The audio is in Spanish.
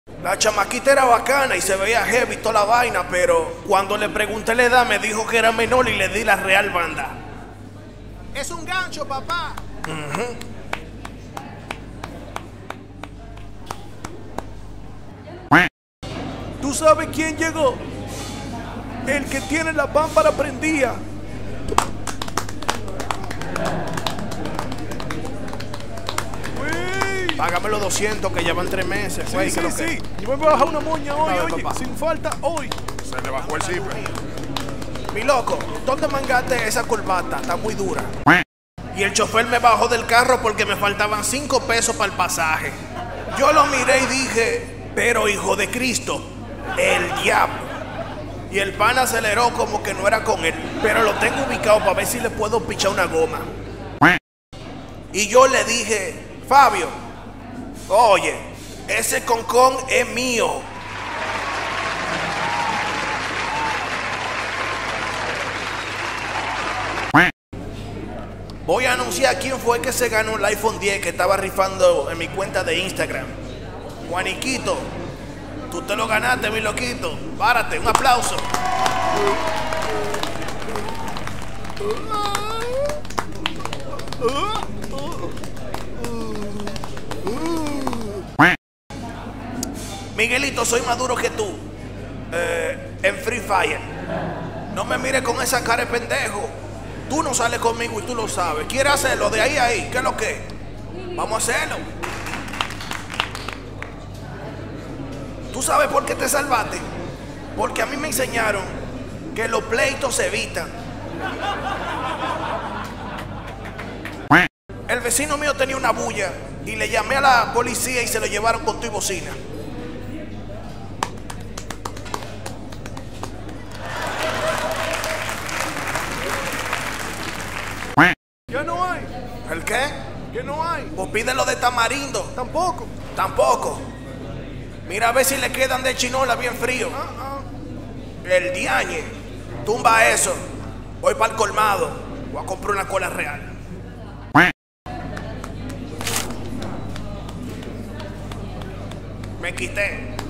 La chamaquita era bacana y se veía heavy toda la vaina, pero cuando le pregunté la edad me dijo que era menor y le di la real banda. Es un gancho, papá. ¿Tú sabes quién llegó? El que tiene la pámpara prendida. Págame los 200 que llevan 3 meses, güey. Sí. Yo me voy a bajar una moña hoy, A ver, oye. papá. Sin falta, hoy. Se le bajó el zipper. Mi loco, ¿dónde mangaste esa corbata? Está muy dura. Y el chofer me bajó del carro porque me faltaban 5 pesos para el pasaje. Yo lo miré y dije, pero hijo de Cristo, el diablo. Y el pan aceleró como que no era con él, pero lo tengo ubicado para ver si le puedo pichar una goma. Y yo le dije, Fabio, oye, ese concón es mío. Voy a anunciar quién fue que se ganó el iPhone 10 que estaba rifando en mi cuenta de Instagram. Juaniquito, tú te lo ganaste, mi loquito. Párate, un aplauso. Miguelito, soy más duro que tú en Free Fire. No me mires con esa cara de pendejo. Tú no sales conmigo y tú lo sabes. ¿Quieres hacerlo de ahí a ahí? ¿Qué es lo que? Vamos a hacerlo. ¿Tú sabes por qué te salvaste? Porque a mí me enseñaron que los pleitos se evitan. El vecino mío tenía una bulla y le llamé a la policía y se lo llevaron con tu y bocina. Ya no hay. ¿El qué? Que no hay. Pues pídelo de tamarindo. Tampoco. Tampoco. Mira a ver si le quedan de chinola bien frío. El diañe. Tumba eso. Voy para el colmado. Voy a comprar una cola real. Me quité.